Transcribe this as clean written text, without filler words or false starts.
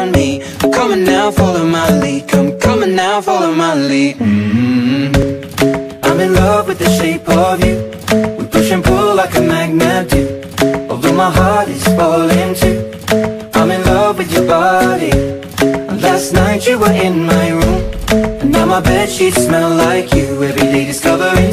on me. Come on now, follow my lead. Come on now, follow my lead. I'm in love with the shape of you. We push and pull like a magnet do. Although my heart is falling too, I'm in love with your body. Last night you were in my room, and now my bedsheets smell like you. Every day discovering